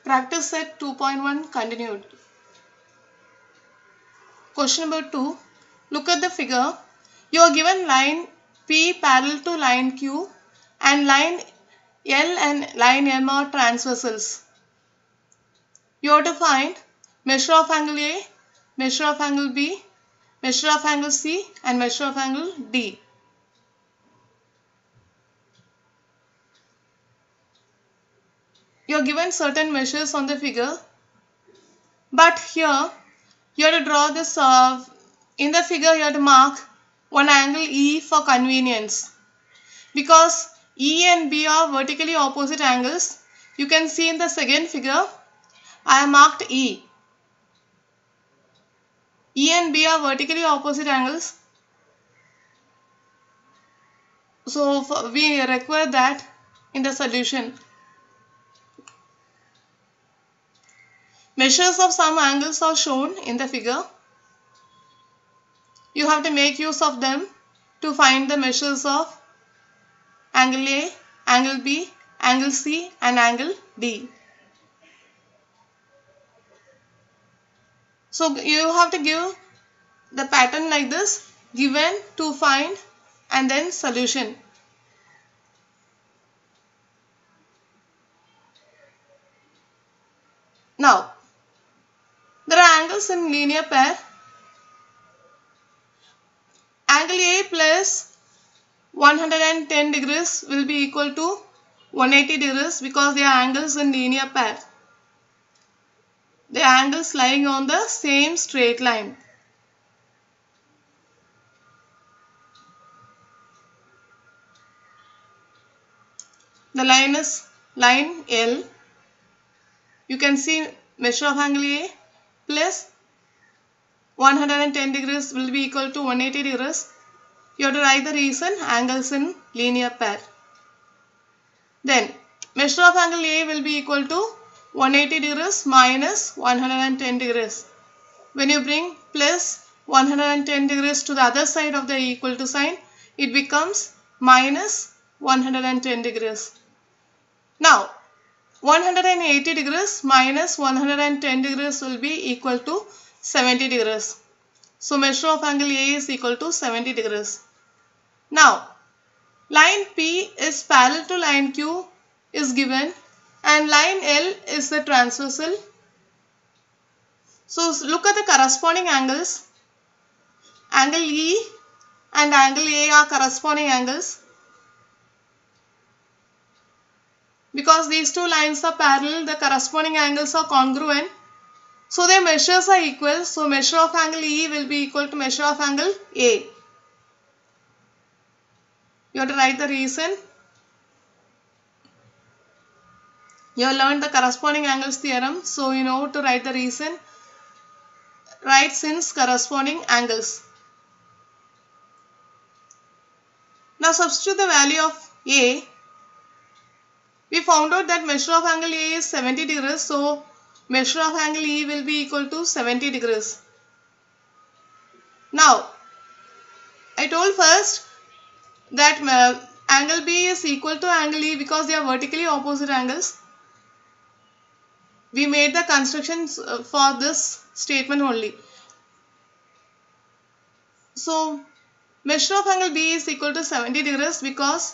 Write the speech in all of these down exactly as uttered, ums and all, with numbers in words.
Practice set two point one continued. Question number two. Look at the figure. You are given line P parallel to line Q and line L and line M are transversals. You have to find measure of angle A, measure of angle B, measure of angle C and measure of angle D. You are given certain measures on the figure, but here you have to draw this, uh, in the figure you have to mark one angle E for convenience. Because E and B are vertically opposite angles, you can see in the second figure, I have marked E. E and B are vertically opposite angles, so we require that in the solution. Measures of some angles are shown in the figure. You have to make use of them to find the measures of angle A, angle B, angle C and angle D. So you have to give the pattern like this: given, to find and then solution. Now, there are angles in linear pair. Angle A plus one hundred ten degrees will be equal to one hundred eighty degrees because they are angles in linear pair. They are angles lying on the same straight line. The line is line L. You can see measure of angle A plus one hundred ten degrees will be equal to one hundred eighty degrees. You have to write the reason: angles in linear pair. Then measure of angle A will be equal to one hundred eighty degrees minus one hundred ten degrees. When you bring plus one hundred ten degrees to the other side of the equal to sign, it becomes minus one hundred ten degrees. Now, one hundred eighty degrees minus one hundred ten degrees will be equal to seventy degrees. So, measure of angle A is equal to seventy degrees. Now, line P is parallel to line Q is given and line L is the transversal. So, look at the corresponding angles. Angle E and angle A are corresponding angles. Because these two lines are parallel, the corresponding angles are congruent. So, their measures are equal. So, measure of angle E will be equal to measure of angle A. You have to write the reason. You have learned the corresponding angles theorem. So, you know to write the reason. Write since corresponding angles. Now, substitute the value of A. We found out that measure of angle A is seventy degrees. So, measure of angle E will be equal to seventy degrees. Now, I told first that uh, angle B is equal to angle E because they are vertically opposite angles. We made the constructions for this statement only. So, measure of angle B is equal to seventy degrees because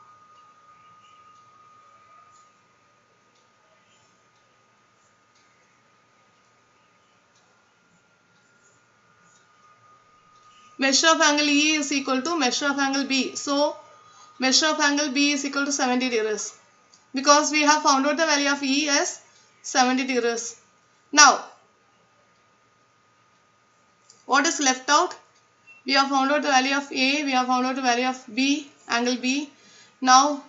measure of angle E is equal to measure of angle B. So, measure of angle B is equal to seventy degrees because we have found out the value of E as seventy degrees. Now, what is left out? We have found out the value of A, we have found out the value of B, angle B. Now,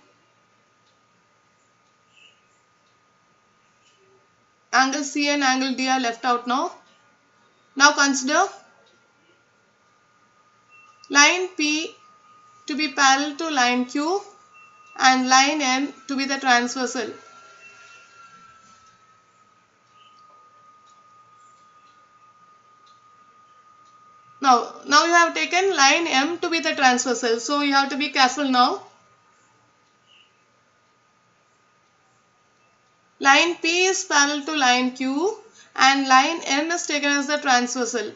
angle C and angle D are left out now. Now, consider line P to be parallel to line Q and line M to be the transversal. Now, now you have taken line M to be the transversal. So, you have to be careful now. line P is parallel to line Q and line M is taken as the transversal.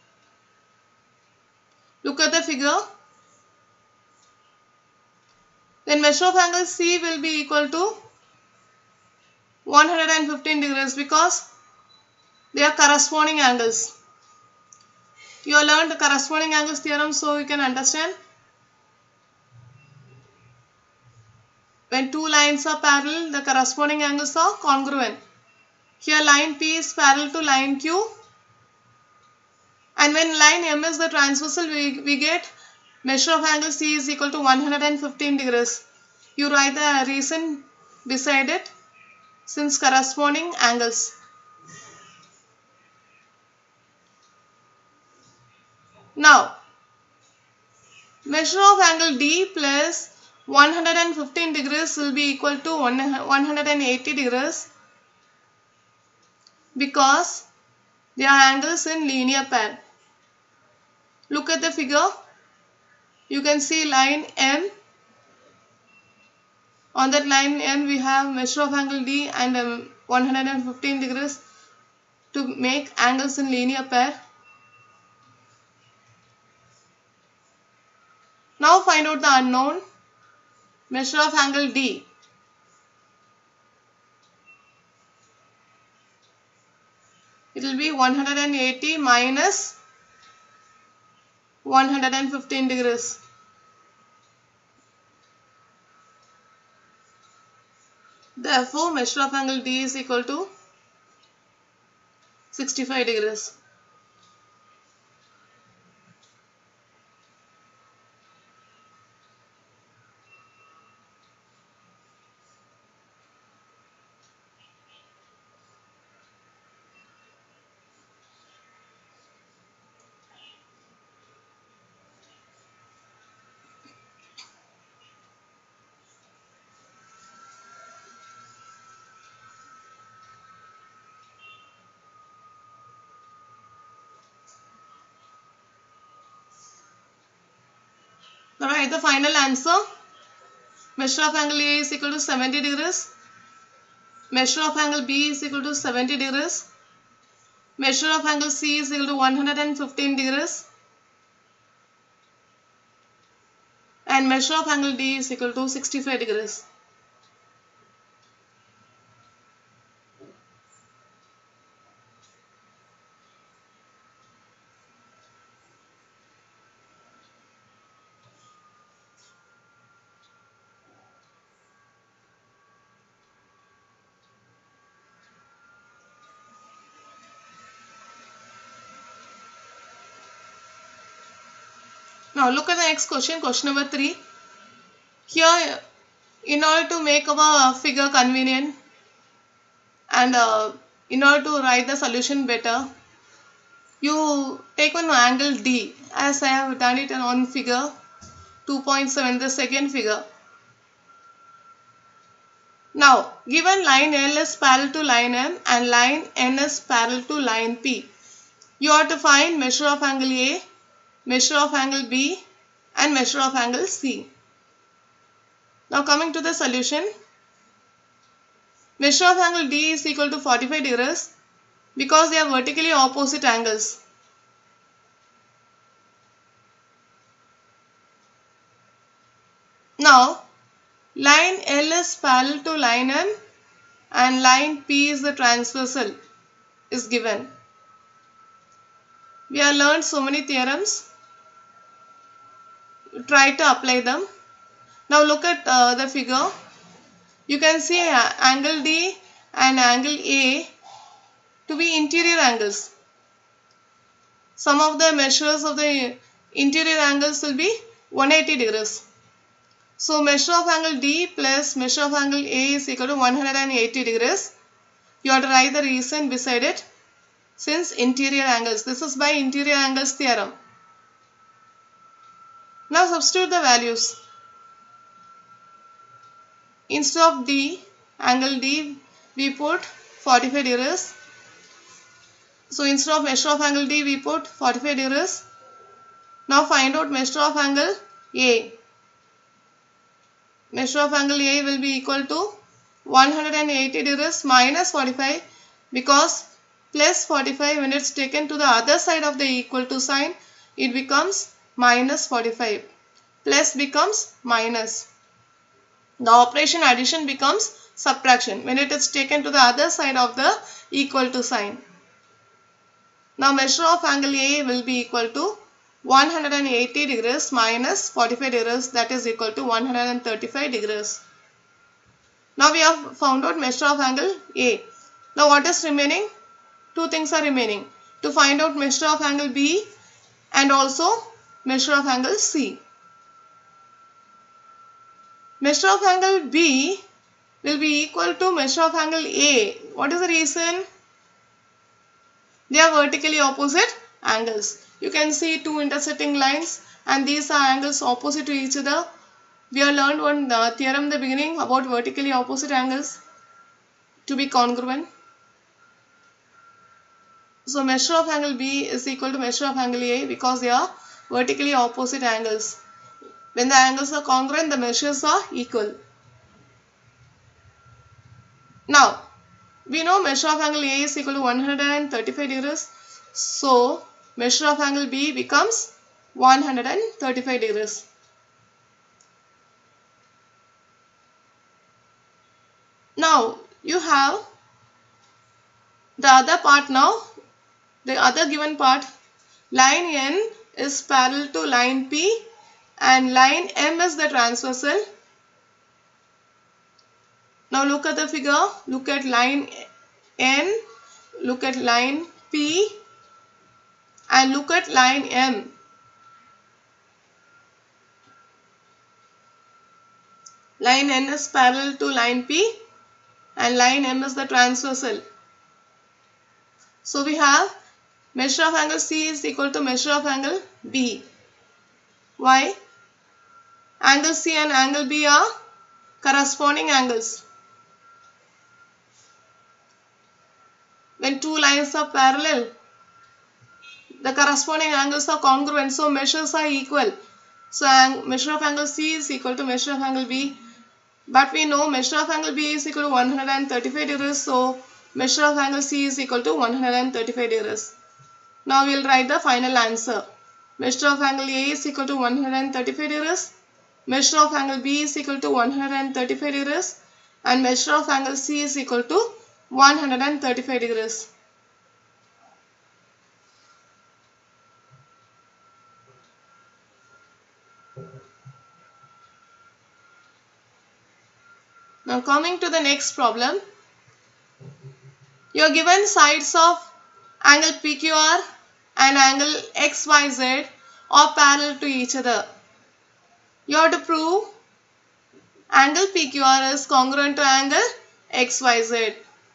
Look at the figure. Then measure of angle C will be equal to one hundred fifteen degrees because they are corresponding angles. You have learned the corresponding angles theorem, so you can understand. When two lines are parallel, the corresponding angles are congruent. Here line P is parallel to line Q, and when line M is the transversal, we, we get measure of angle C is equal to one hundred fifteen degrees. You write the reason beside it since corresponding angles. Now, measure of angle D plus one hundred fifteen degrees will be equal to one hundred eighty degrees because they are angles in linear pair. Look at the figure. You can see line M. On that line M we have measure of angle D and um, one hundred fifteen degrees to make angles in linear pair. Now find out the unknown. Measure of angle D. It will be one hundred eighty minus one hundred fifteen degrees. Therefore, measure of angle D is equal to sixty-five degrees. Now write the final answer. Measure of angle A is equal to seventy degrees. Measure of angle B is equal to seventy degrees. Measure of angle C is equal to one hundred fifteen degrees. And measure of angle D is equal to sixty-five degrees. Now look at the next question, question number three. Here, in order to make our figure convenient and uh, in order to write the solution better, you take one angle D as I have done it on figure two point seven, the second figure. Now, given line L is parallel to line M and line N is parallel to line P, you have to find measure of angle A, measure of angle B and measure of angle C. Now coming to the solution, measure of angle D is equal to forty-five degrees because they are vertically opposite angles. Now line L is parallel to line M and line P is the transversal is given. We have learned so many theorems. Try to apply them. Now look at uh, the figure. You can see uh, angle D and angle A to be interior angles. Some of the measures of the interior angles will be one hundred eighty degrees. So measure of angle D plus measure of angle A is equal to one hundred eighty degrees. You have to write the reason beside it since interior angles. This is by interior angles theorem. Now substitute the values. Instead of D, angle D, we put forty-five degrees. So instead of measure of angle D, we put forty-five degrees. Now find out measure of angle A. Measure of angle A will be equal to one hundred eighty degrees minus forty-five, because plus forty-five, when it's taken to the other side of the equal to sign, it becomes minus forty-five. Plus becomes minus. The operation addition becomes subtraction when it is taken to the other side of the equal to sign. Now measure of angle A will be equal to one hundred eighty degrees minus forty-five degrees, that is equal to one hundred thirty-five degrees. Now we have found out measure of angle A. Now what is remaining? Two things are remaining. To find out measure of angle B and also measure of angle C. Measure of angle B will be equal to measure of angle A. What is the reason? They are vertically opposite angles. You can see two intersecting lines and these are angles opposite to each other. We have learned one uh, theorem in the beginning about vertically opposite angles to be congruent. So measure of angle B is equal to measure of angle A because they are vertically opposite angles. When the angles are congruent, the measures are equal. Now, we know measure of angle A is equal to one hundred thirty-five degrees. So, measure of angle B becomes one hundred thirty-five degrees. Now, you have the other part now. The other given part, line N is parallel to line P and line M is the transversal. Now look at the figure, look at line N, look at line P and look at line M. Line N is parallel to line P and line M is the transversal. So we have measure of angle C is equal to measure of angle B. Why? Angle C and angle B are corresponding angles. When two lines are parallel, the corresponding angles are congruent, so measures are equal. So measure of angle C is equal to measure of angle B. But we know measure of angle B is equal to one hundred thirty-five degrees, so measure of angle C is equal to one hundred thirty-five degrees. Now we will write the final answer. Measure of angle A is equal to one hundred thirty-five degrees. Measure of angle B is equal to one hundred thirty-five degrees. And measure of angle C is equal to one hundred thirty-five degrees. Now coming to the next problem. You are given sides of angle P Q R and angle X Y Z are parallel to each other. You have to prove angle P Q R is congruent to angle X Y Z.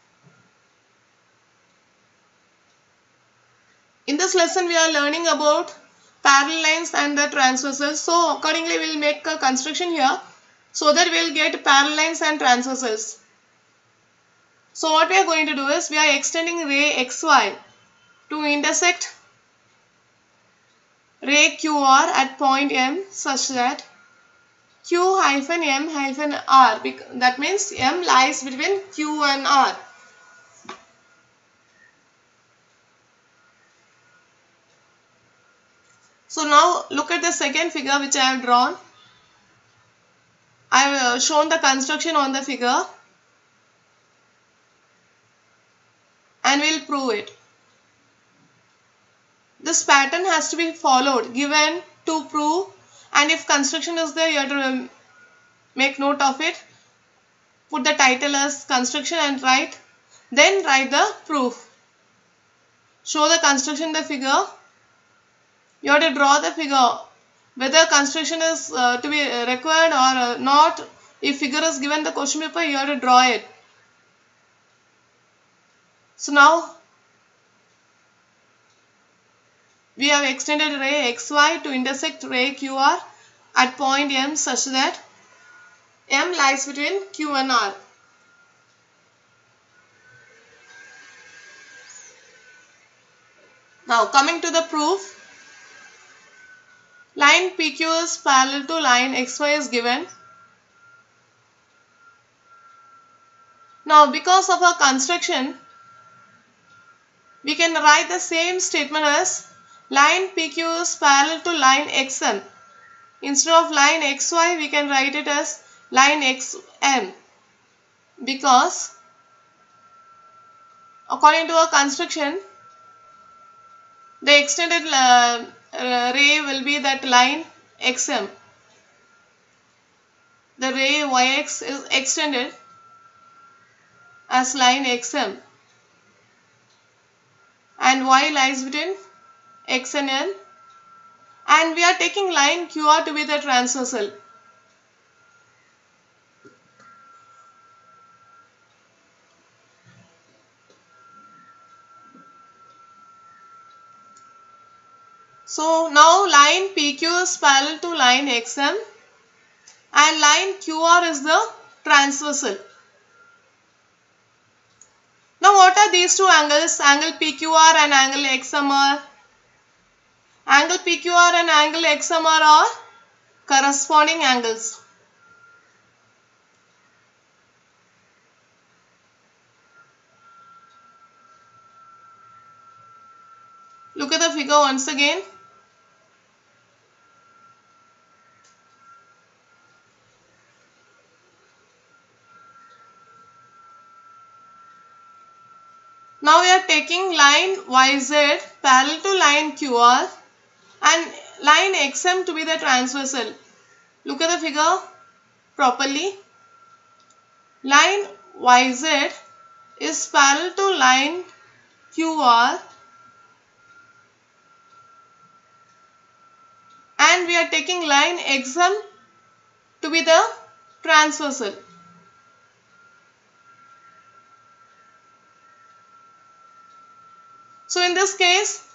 In this lesson we are learning about parallel lines and the transversals. So accordingly we will make a construction here so that we will get parallel lines and transversals. So what we are going to do is we are extending ray X Y to intersect ray Q R at point M such that Q hyphen M hyphen R, that means M lies between Q and R. So now look at the second figure which I have drawn. I have shown the construction on the figure and we will prove it. This pattern has to be followed, given to prove, and if construction is there you have to make note of it. Put the title as construction and write, then write the proof. Show the construction in the figure. You have to draw the figure. Whether construction is uh, to be required or uh, not, if figure is given the question paper, you have to draw it. So now we have extended ray X Y to intersect ray Q R at point M such that M lies between Q and R. Now coming to the proof, line P Q is parallel to line X Y is given. Now because of our construction, we can write the same statement as line P Q is parallel to line X M. Instead of line X Y, we can write it as line X M, because according to our construction, the extended uh, uh, ray will be that line X M. The ray Y X is extended as line X M, and Y lies between X and L, and we are taking line Q R to be the transversal. So now line P Q is parallel to line X M and line Q R is the transversal. Now what are these two angles? Angle P Q R and angle X M R. Angle P Q R and angle X M R are corresponding angles. Look at the figure once again. Now we are taking line Y Z parallel to line Q R and line X M to be the transversal. Look at the figure properly. Line Y Z is parallel to line Q R and we are taking line X M to be the transversal. So in this case,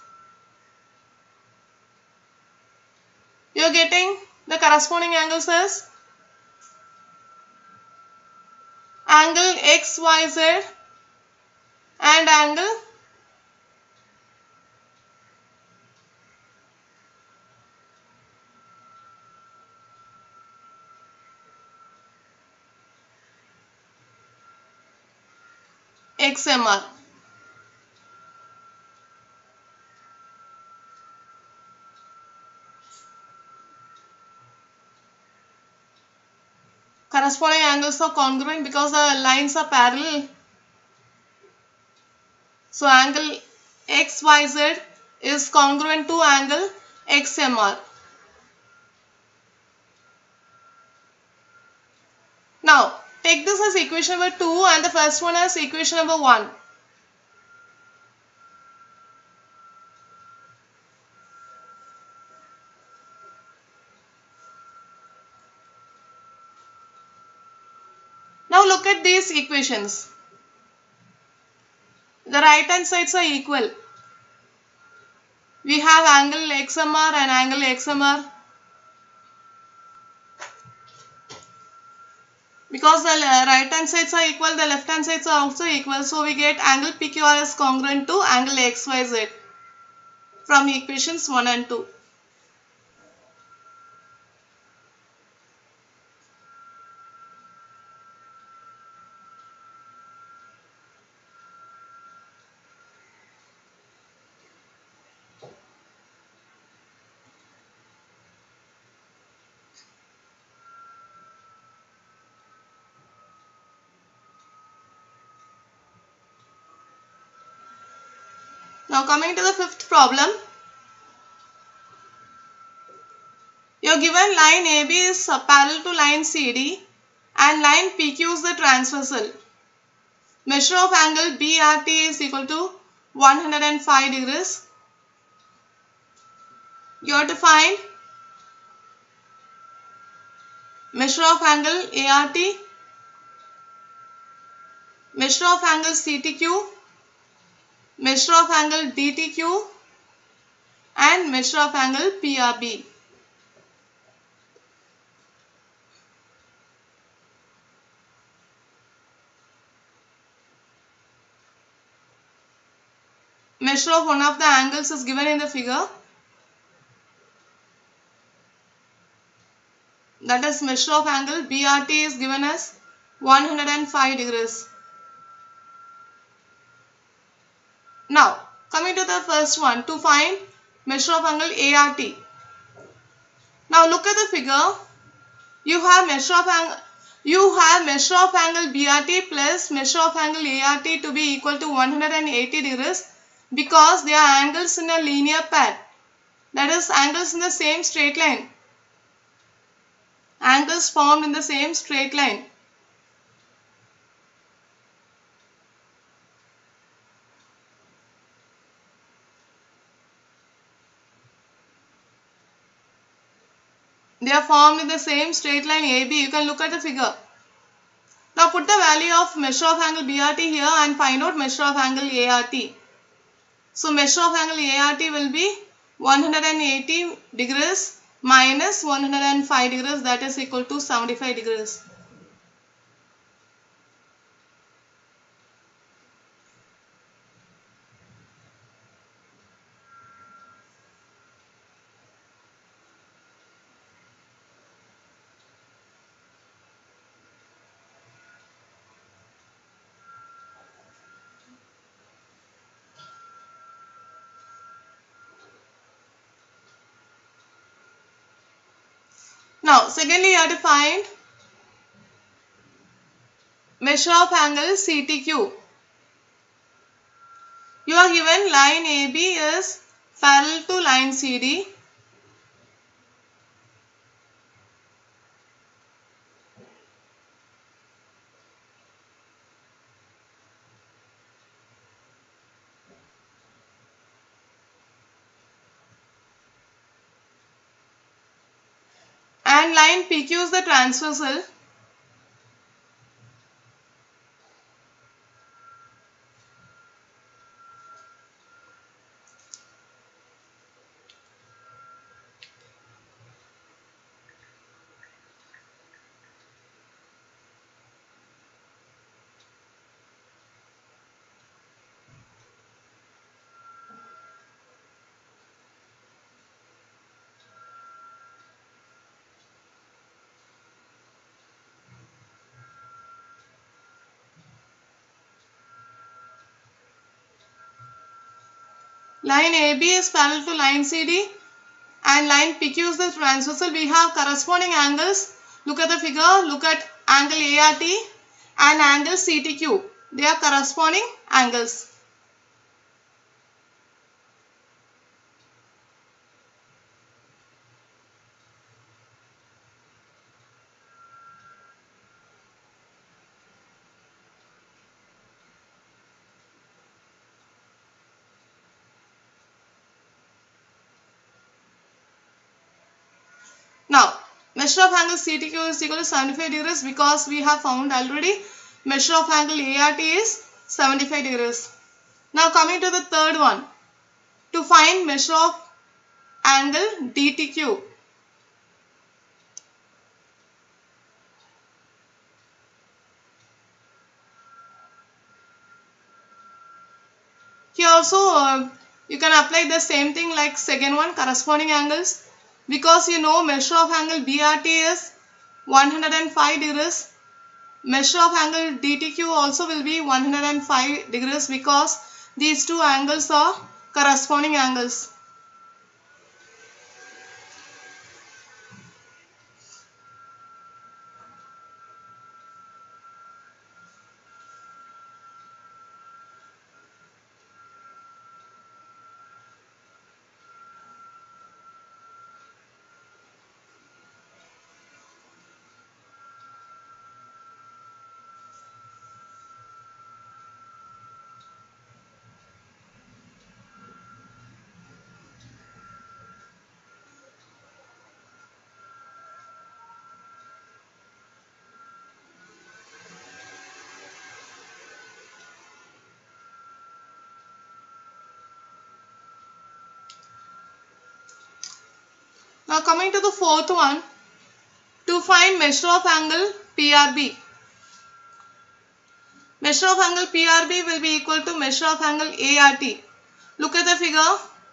you are getting the corresponding angles as angle X Y Z and angle X M R. Corresponding angles are congruent because the lines are parallel. So angle X Y Z is congruent to angle X M R. Now take this as equation number two and the first one as equation number one. Now look at these equations. The right hand sides are equal. We have angle X M R and angle X M R. Because the right hand sides are equal, the left hand sides are also equal. So we get angle P Q R is congruent to angle X Y Z from equations one and two. Now coming to the fifth problem. Your given line A B is parallel to line C D and line P Q is the transversal. Measure of angle B R T is equal to one hundred five degrees. You have to find measure of angle A R T, measure of angle C T Q, measure of angle D T Q and measure of angle P R B. Measure of one of the angles is given in the figure. That is measure of angle B R T is given as one hundred five degrees. Now, coming to the first one, to find measure of angle A R T. Now, look at the figure. You have measure of angle. You have measure of angle B R T plus measure of angle A R T to be equal to one hundred eighty degrees because they are angles in a linear path. That is, angles in the same straight line. Angles formed in the same straight line. They are formed in the same straight line A B. You can look at the figure. Now put the value of measure of angle B R T here and find out measure of angle A R T. So measure of angle A R T will be one hundred eighty degrees minus one hundred five degrees, that is equal to seventy-five degrees. Now, secondly, you have to find measure of angle C T Q. You are given line A B is parallel to line C D. And line P Q is the transversal. Line A B is parallel to line C D and line P Q is the transversal. We have corresponding angles. Look at the figure. Look at angle A R T and angle C T Q. They are corresponding angles. Now, measure of angle C T Q is equal to seventy-five degrees because we have found already measure of angle A R T is seventy-five degrees. Now, coming to the third one, to find measure of angle D T Q. Here also, uh, you can apply the same thing like second one, corresponding angles. Because you know measure of angle B R T is one hundred five degrees. Measure of angle D T Q also will be one hundred five degrees because these two angles are corresponding angles. Now coming to the fourth one, to find measure of angle P R B. Measure of angle P R B will be equal to measure of angle A R T. Look at the figure.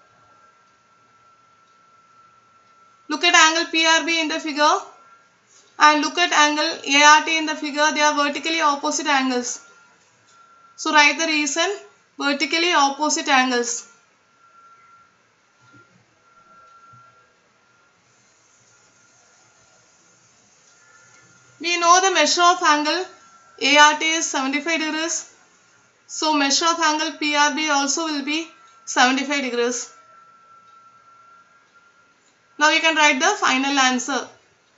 Look at angle P R B in the figure and look at angle A R T in the figure. They are vertically opposite angles. So write the reason. vertically opposite angles. We know the measure of angle A R T is seventy-five degrees. So measure of angle P R B also will be seventy-five degrees. Now you can write the final answer.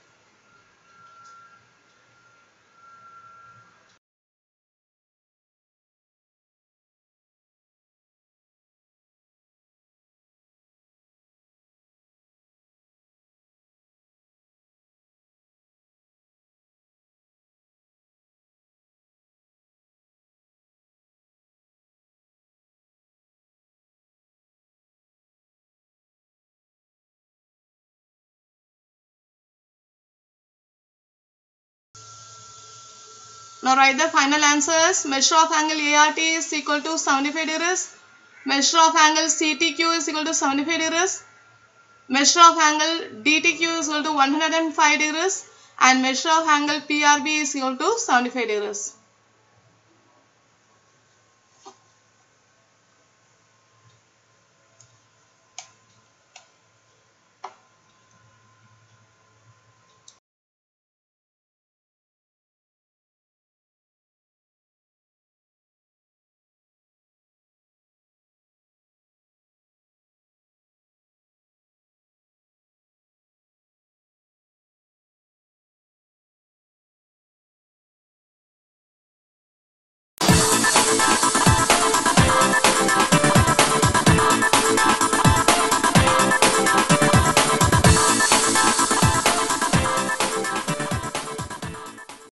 Now write the final answer as measure of angle A R T is equal to seventy-five degrees. Measure of angle C T Q is equal to seventy-five degrees. Measure of angle D T Q is equal to one hundred five degrees. And measure of angle P R B is equal to seventy-five degrees.